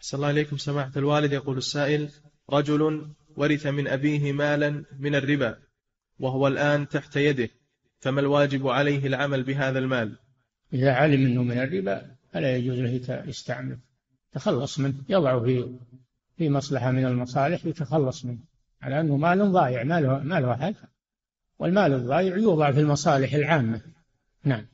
أحسن الله إليكم سماحة الوالد. يقول السائل: رجل ورث من أبيه مالا من الربا وهو الآن تحت يده، فما الواجب عليه العمل بهذا المال؟ إذا علم أنه من الربا فلا يجوز له يستعمل، تخلص منه، يضعه في مصلحة من المصالح يتخلص منه، على أنه مال ضايع، ما له حل، والمال الضايع يوضع في المصالح العامة. نعم.